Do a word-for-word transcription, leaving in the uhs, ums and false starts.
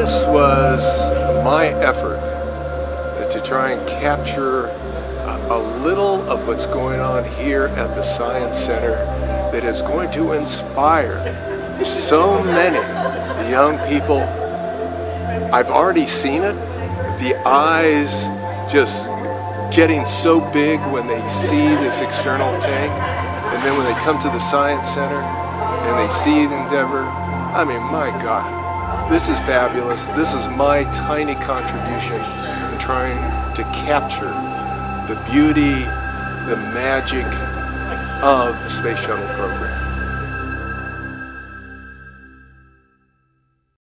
this was my effort to try and capture a, a little of what's going on here at the Science Center that is going to inspire so many young people. I've already seen it, the eyes just getting so big when they see this external tank, and then when they come to the Science Center and they see the Endeavor, I mean, my God, this is fabulous. This is my tiny contribution in trying to capture the beauty, the magic of the Space Shuttle program.